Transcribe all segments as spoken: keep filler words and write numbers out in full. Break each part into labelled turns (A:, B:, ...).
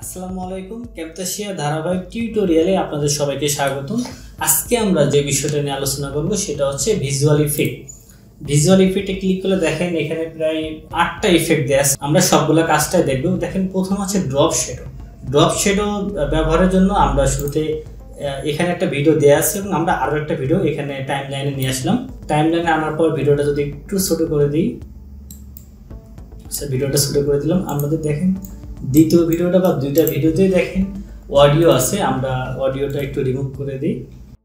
A: আসসালামু আলাইকুম ক্যাপটাশিয়া ধারাবাহিক টিউটোরিয়ালে আপনাদের সবাইকে স্বাগতম। আজকে আমরা যে বিষয়টা নিয়ে আলোচনা করব সেটা হচ্ছে ভিজুয়াল ইফেক্ট। ভিজুয়াল ইফেক্টে ক্লিক করলে দেখেন এখানে প্রায় আটটা ইফেক্ট দেয়া আছে। আমরা সবগুলো কাজটাই দেখব। দেখেন প্রথম আছে ড্রপ শ্যাডো। ড্রপ শ্যাডো ব্যবহারের জন্য আমরা শুরুতে এখানে একটা ভিডিও দেয়া আছে এবং আমরা আরো একটা ভিডিও এখানে টাইমলাইনে নিয়ে আসলাম। টাইমলাইনে আনার পর ভিডিওটা যদি একটু ছোট করে দিই, আচ্ছা ভিডিওটা ছোট করে দিলাম। আমাদের দেখেন দ্বিতীয় ভিডিওটা বা দুইটা ভিডিওতেই দেখেন অডিও আছে, আমরা অডিওটা একটু রিমুভ করে দিই।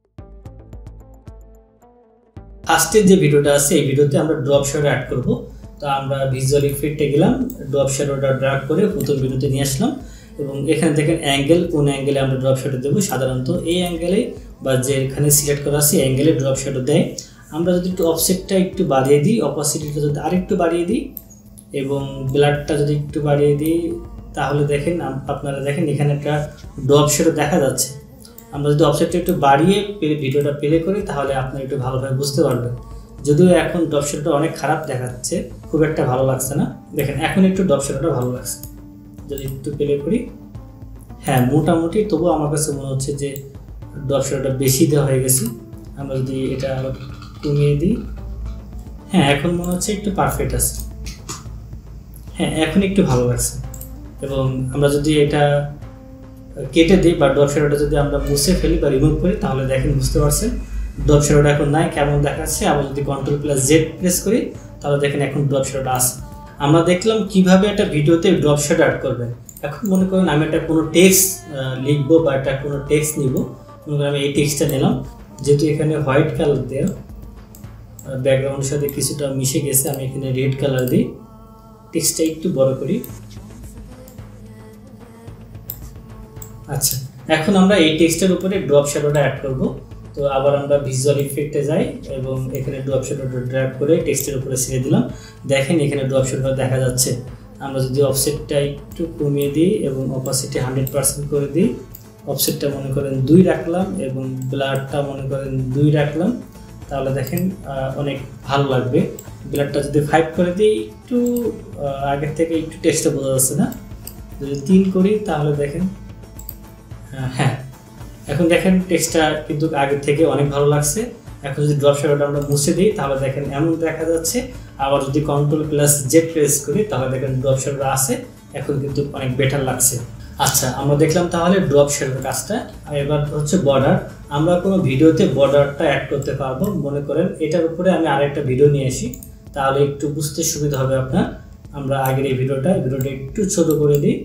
A: ফার্স্টের যে ভিডিওটা আছে এই ভিডিওতে আমরা ড্রপ শ্যাডো অ্যাড করব। তো আমরা ভিজুয়াল ইফেক্টে গেলাম, ড্রপ শ্যাডোটা ড্র্যাগ করে প্রথম ভিডিওতে নিয়ে আসলাম এবং এখানে দেখেন অ্যাঙ্গেল, কোন অ্যাঙ্গেলে আমরা ড্রপ শ্যাডো দেবো। সাধারণত এই অ্যাঙ্গেলে বা যেখানে সিলেক্ট করা আছে অ্যাঙ্গেলে ড্রপ শ্যাডো দেয়। আমরা যদি একটু অফসেটটা একটু বাড়িয়ে দিই, অপাসিটিটা যদি আরেকটু বাড়িয়ে দিই এবং ব্লাডটা যদি একটু বাড়িয়ে দিই, তাহলে দেখেন আপনারা দেখেন এখানে একটা ড্রপ শ্যাডো দেখা যাচ্ছে। আমরা যদি অফসেটটা একটু বাড়িয়ে ভিডিওটা প্লে করি তাহলে আপনারা একটু ভালোভাবে বুঝতে পারবেন। যদিও এখন ড্রপ শ্যাডোটা অনেক খারাপ দেখাচ্ছে, খুব একটা ভালো লাগছে না। দেখেন এখন একটু ড্রপ শ্যাডোটা ভালো লাগছে। যদি একটু প্লে করি, হ্যাঁ মোটামুটি, তবুও আমার কাছে মনে হচ্ছে যে ড্রপ শ্যাডোটা বেশি দেওয়া হয়ে গেছে। আমরা যদি এটা কমিয়ে দিই, হ্যাঁ এখন মনে হচ্ছে একটু পারফেক্ট আছে। হ্যাঁ এখন একটু ভালো লাগছে। এবং আমরা যদি এটা কেটে দিই বা ড্রপ শ্যাডোটা যদি আমরা মুছে ফেলি বা রিমুভ করি তাহলে দেখেন বুঝতে পারছেন ড্রপ শ্যাডোটা এখন নাই, কেমন দেখাচ্ছে। আবার যদি কন্ট্রোল প্লাস জেড প্রেস করি তাহলে দেখেন এখন ড্রপ শ্যাডোটা আছে। আমরা দেখলাম কিভাবে একটা ভিডিওতে ড্রপ শ্যাডো অ্যাড করবেন। এখন মনে করেন আমি একটা কোনো টেক্সট লিখবো বা একটা কোনো টেক্সট নিব। মনে করেন আমি এই টেক্সটটা নিলাম, যেহেতু এখানে হোয়াইট কালার দেওয়া, ব্যাকগ্রাউন্ডের সাথে কিছুটা মিশে গেছে, আমি এখানে রেড কালার দিই। টেক্সটটা একটু বড় করি। আচ্ছা এখন আমরা এই টেক্সটের উপরে ড্রপ শ্যাডোটা অ্যাড করব। তো আবার আমরা ভিজুয়াল ইফেক্টে যাই এবং এখানে ড্রপ শ্যাডোটা ড্র্যাগ করে টেক্সটের উপরে ছেড়ে দিলাম। দেখেন এখানে ড্রপ শ্যাডোটা দেখা যাচ্ছে। আমরা যদি অফসেটটা একটু কমিয়ে দিই এবং অপাসিটি হান্ড্রেড পার্সেন্ট করে দিই, অফসেটটা মনে করেন দুই রাখলাম এবং ব্লারটা মনে করেন দুই রাখলাম, তাহলে দেখেন অনেক ভালো লাগবে। ব্লারটা যদি ফাইভ করে দিই, একটু আগের থেকে একটু টেক্সটটা বোঝা যাচ্ছে না। যদি তিন করি তাহলে দেখেন, হ্যাঁ এখন দেখেন টেক্সটটা কিন্তু আগের থেকে অনেক ভালো লাগছে। এখন যদি ড্রপ শ্যাডোটা আমরা মুছে দিই তাহলে দেখেন এমন দেখা যাচ্ছে। আবার যদি কন্ট্রোল প্লাস জেড প্রেস করি তাহলে দেখেন ড্রপ শ্যাডোটা আছে, এখন কিন্তু অনেক বেটার লাগছে। আচ্ছা আমরা দেখলাম তাহলে ড্রপ শ্যাডোর কাজটা। আর এবার হচ্ছে বর্ডার। আমরা কোনো ভিডিওতে বর্ডারটা অ্যাড করতে পারবো। মনে করেন এটার উপরে আমি আরেকটা ভিডিও নিয়ে আসি, তাহলে একটু বুঝতে সুবিধা হবে আপনার। আমরা আগের এই ভিডিওটা ভিডিওটা একটু ছোট করে দিই।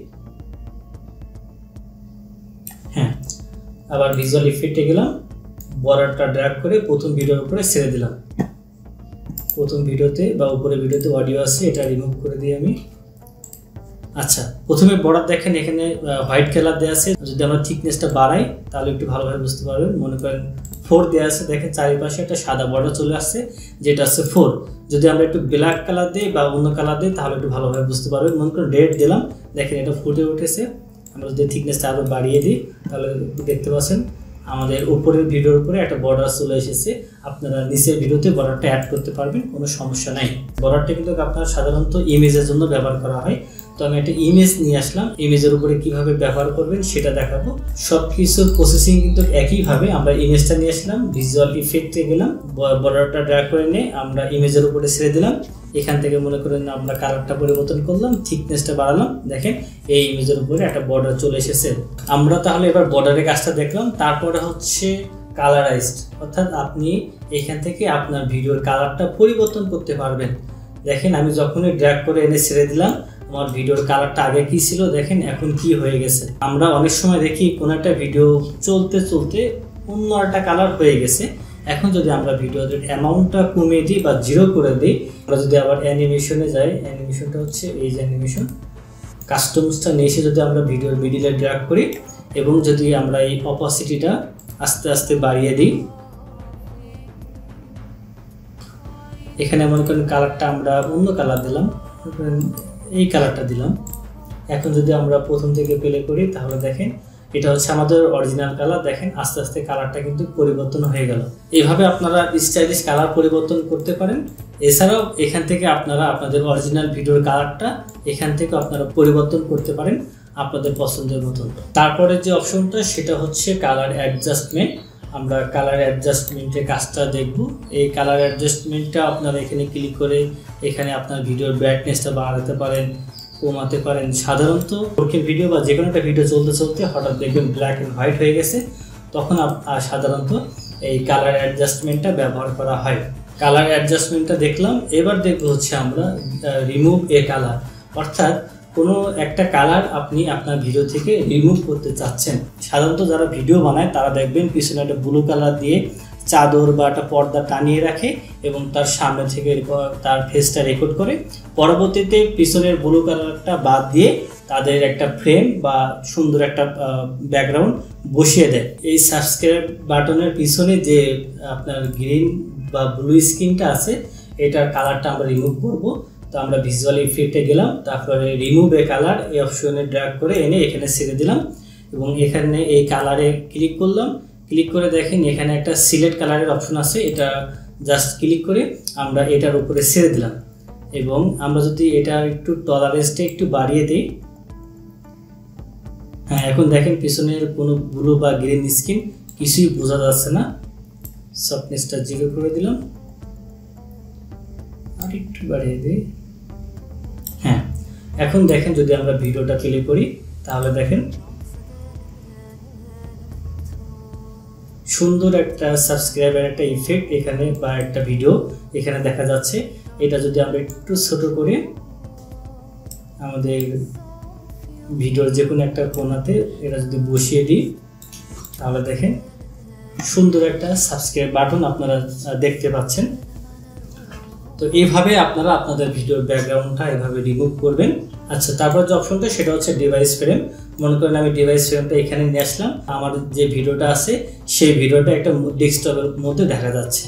A: হ্যাঁ আবার ভিজুয়াল ইফেক্টে গেলাম, বর্ডারটা ড্র্যাগ করে প্রথম ভিডিওর উপরে ছেড়ে দিলাম। প্রথম ভিডিওতে বা উপরে ভিডিওতে অডিও আছে, এটা রিমুভ করে দিই আমি। আচ্ছা প্রথমে বর্ডার দেখেন এখানে হোয়াইট কালার দেওয়া আছে। যদি আমরা থিকনেসটা বাড়াই তাহলে একটু ভালোভাবে বুঝতে পারবেন। মনে করেন ফোর দেওয়া আছে, দেখেন চারিপাশে একটা সাদা বর্ডার চলে আসছে, যেটা আছে ফোর। যদি আমরা একটু ব্ল্যাক কালার দিই বা অন্য কালার দিই তাহলে একটু ভালোভাবে বুঝতে পারবেন। মনে করেন রেড দিলাম, দেখেন এটা ফুটে উঠেছে। আমরা যদি থিকনেসটা আরও বাড়িয়ে দিই তাহলে দেখতে পাচ্ছেন আমাদের উপরের ভিডিওর উপরে একটা বর্ডার চলে এসেছে। আপনারা নিচের ভিডিওতে বর্ডারটা অ্যাড করতে পারবেন, কোনো সমস্যা নাই। বর্ডারটা কিন্তু আপনার সাধারণত ইমেজের জন্য ব্যবহার করা হয়। তো আমি একটা ইমেজ নিয়ে আসলাম, ইমেজের উপরে কিভাবে ব্যবহার করবেন সেটা দেখাবো। সব কিছুর প্রসেসিং কিন্তু একইভাবে। আমরা ইমেজটা নিয়ে আসলাম, ভিজুয়াল ইফেক্টে গেলাম, বর্ডারটা ড্র্যাগ করে নিয়ে আমরা ইমেজের উপরে ছেড়ে দিলাম। এখান থেকে মনে করেন আমরা কালারটা পরিবর্তন করলাম, থিকনেসটা বাড়ালাম, দেখেন এই ইমেজের উপরে একটা বর্ডার চলে এসেছে। আমরা তাহলে এবার বর্ডারের কাজটা দেখলাম। তারপরে হচ্ছে কালারাইজড, অর্থাৎ আপনি এখান থেকে আপনার ভিডিওর কালারটা পরিবর্তন করতে পারবেন। দেখেন আমি যখনই ড্র্যাগ করে এনে ছেড়ে দিলাম, আমার ভিডিওর কালারটা আগে কি ছিল দেখেন এখন কি হয়ে গেছে। আমরা অনেক সময় দেখি কোনো একটা ভিডিও চলতে চলতে অন্য একটা কালার হয়ে গেছে। এখন যদি আমরা ভিডিওর অ্যামাউন্টটা কমিয়ে দিই বা জিরো করে দিই, আমরা যদি আবার অ্যানিমেশনে যাই, অ্যানিমেশনটা হচ্ছে এই যে অ্যানিমেশন, কাস্টমসটা নিয়ে এসে যদি আমরা ভিডিওর মিডিলে ড্র্যাগ করি এবং যদি আমরা এই অপাসিটিটা আস্তে আস্তে বাড়িয়ে দিই, এখানে মনে করেন কালারটা আমরা অন্য কালার দিলাম, এই কালারটা দিলাম। এখন যদি আমরা প্রথম থেকে প্লে করি তাহলে দেখেন এটা হচ্ছে আমাদের অরিজিনাল কালার। দেখেন আস্তে আস্তে কালারটা কিন্তু পরিবর্তন হয়ে গেল। এইভাবে আপনারা স্টাইলিশ কালার পরিবর্তন করতে পারেন। এছাড়াও এখান থেকে আপনারা আপনাদের অরিজিনাল ভিডিওর কালারটা এখান থেকে আপনারা পরিবর্তন করতে পারেন। আপনাদের পছন্দের মতন। তারপরে যে অপশনটা সেটা হচ্ছে কালার অ্যাডজাস্টমেন্ট। আমরা কালার অ্যাডজাস্টমেন্টের কাজটা দেখব। এই কালার অ্যাডজাস্টমেন্টটা আপনারা এখানে ক্লিক করে এখানে আপনার ভিডিওর ব্রাইটনেসটা বাড়াতে পারেন, কমাতে পারেন। সাধারণত ভিডিও বা যে কোনো একটা ভিডিও চলতে চলতে হঠাৎ দেখবেন ব্ল্যাক অ্যান্ড হোয়াইট হয়ে গেছে, তখন সাধারণত এই কালার অ্যাডজাস্টমেন্টটা ব্যবহার করা হয়। কালার অ্যাডজাস্টমেন্টটা দেখলাম, এবার দেখব হচ্ছে আমরা রিমুভ এ কালার, অর্থাৎ কোনো একটা কালার আপনি আপনার ভিডিও থেকে রিমুভ করতে চাচ্ছেন। সাধারণত যারা ভিডিও বানায় তারা দেখবেন পিছনে একটা ব্লু কালার দিয়ে চাদর বা একটা পর্দা টানিয়ে রাখে এবং তার সামনে থেকে তার ফেসটা রেকর্ড করে, পরবর্তীতে পিছনের ব্লু কালারটা বাদ দিয়ে তাদের একটা ফ্রেম বা সুন্দর একটা ব্যাকগ্রাউন্ড বসিয়ে দেয়। এই সাবস্ক্রাইব বাটনের পিছনে যে আপনার গ্রিন বা ব্লু স্ক্রিনটা আছে, এটার কালারটা আমরা রিমুভ করব। তো আমরা ভিজুয়াল ইফেক্টে গেলাম, তারপরে রিমুভ এ কালার এই অপশনে ড্র্যাগ করে এনে এখানে ছেড়ে দিলাম এবং এখানে এই কালারে ক্লিক করলাম। ক্লিক করে দেখেন এখানে একটা সিলেক্ট কালারের অপশন আছে, এটা জাস্ট ক্লিক করে আমরা এটার উপরে ছেড়ে দিলাম এবং আমরা যদি এটা একটু টলারেন্সটা একটু বাড়িয়ে দিই, হ্যাঁ এখন দেখেন পিছনের কোনো ব্লু বা গ্রিন স্ক্রিন কিছুই বোঝা যাচ্ছে না। সফটনেসটা জিরো করে দিলাম, আর একটু বাড়িয়ে দিই। হ্যাঁ এখন দেখেন যদি আমরা ভিডিওটা প্লে করি তাহলে দেখেন সুন্দর একটা সাবস্ক্রাইবার একটা ইফেক্ট এখানে বা একটা ভিডিও এখানে দেখা যাচ্ছে। এটা যদি আমরা একটু ছোট করে আমাদের ভিডিওর যে কোনো একটা কোণাতে এটা যদি বসিয়ে দিই তাহলে দেখেন সুন্দর একটা সাবস্ক্রাইব বাটন আপনারা দেখতে পাচ্ছেন। তো এইভাবে আপনারা আপনাদের ভিডিওর ব্যাকগ্রাউন্ডটা এভাবে রিমুভ করবেন। আচ্ছা, তারপর যে অপশনটা সেটা হচ্ছে ডিভাইস ফ্রেম। মনে করেন আমি ডিভাইস ফ্রেমটা এখানে নিয়ে আসলাম, আমার যে ভিডিওটা আছে সেই ভিডিওটা একটা ডেস্কটপের মধ্যে দেখা যাচ্ছে,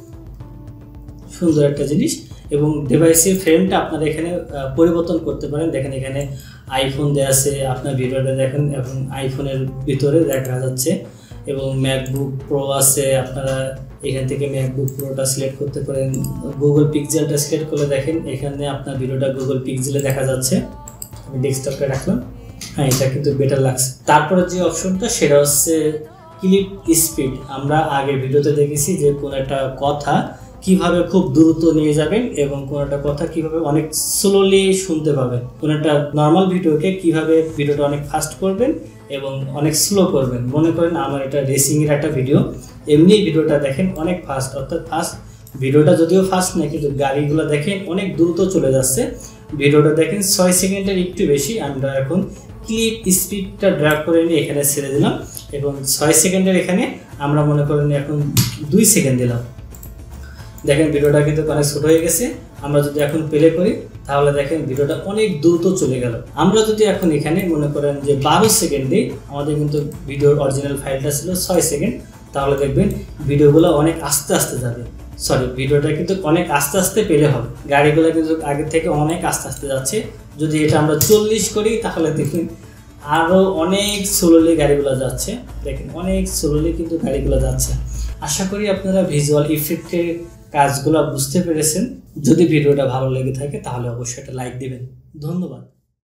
A: সুন্দর একটা জিনিস। এবং ডিভাইসের ফ্রেমটা আপনারা এখানে পরিবর্তন করতে পারেন। দেখেন এখানে আইফোন দেওয়া আছে, আপনার ভিডিওটা দেখেন এখন আইফোনের ভিতরে দেখা যাচ্ছে এবং ম্যাকবুক প্রো আছে, আপনারা এখান থেকে ম্যাকবুক প্রোটা সিলেক্ট করতে পারেন। গুগল পিক্সেলটা সিলেক্ট করলে দেখেন এখানে আপনার ভিডিওটা গুগল পিক্সেলে দেখা যাচ্ছে। আমি ডেস্কটপে রাখলাম, হ্যাঁ এটা কিন্তু বেটার লাগছে। তারপরে যে অপশনটা সেটা হচ্ছে ক্লিপ স্পিড। আমরা আগে ভিডিওতে দেখেছি যে কোনো একটা কথা কিভাবে খুব দ্রুত নিয়ে যাবেন এবং কোনো একটা কথা কিভাবে অনেক স্লোলি শুনতে পাবেন। কোনো একটা নর্মাল ভিডিওকে কিভাবে ভিডিওটা অনেক ফাস্ট করবেন এবং অনেক স্লো করবেন। মনে করেন আমার এটা রেসিংয়ের একটা ভিডিও, এমনি ভিডিওটা দেখেন অনেক ফাস্ট, অর্থাৎ ফাস্ট ভিডিওটা যদিও ফাস্ট না কিন্তু গাড়িগুলো দেখেন অনেক দ্রুত চলে যাচ্ছে। ভিডিওটা দেখেন ছয় সেকেন্ডের একটু বেশি। আমরা এখন ক্লিপ স্পিডটা ড্র্যাগ করে নিয়ে এখানে ছেড়ে দিলাম এবং ছয় সেকেন্ডের এখানে আমরা মনে করেন এখন দুই সেকেন্ড দিলাম। দেখেন ভিডিওটা কিন্তু অনেক ছোট হয়ে গেছে। আমরা যদি এখন প্লে করি তাহলে দেখেন ভিডিওটা অনেক দ্রুত চলে গেল। আমরা যদি এখন এখানে মনে করেন যে বারো সেকেন্ড দিই, আমাদের কিন্তু ভিডিওর অরিজিনাল ফাইলটা ছিল ছয় সেকেন্ড, তাহলে দেখবেন ভিডিওগুলো অনেক আস্তে আস্তে যাবে। সরি, ভিডিওটা কিন্তু অনেক আস্তে আস্তে পেলে হবে। গাড়িগুলো কিন্তু আগের থেকে অনেক আস্তে আস্তে যাচ্ছে। যদি এটা আমরা চল্লিশ করি তাহলে দেখুন আরও অনেক স্লোলি গাড়িগুলো যাচ্ছে। দেখেন অনেক স্লোলি কিন্তু গাড়িগুলো যাচ্ছে। আশা করি আপনারা ভিজুয়াল ইফেক্টের কাজগুলো বুঝতে পেরেছেন। যদি ভিডিওটা ভালো লেগে থাকে তাহলে অবশ্যই একটা লাইক দিবেন। ধন্যবাদ।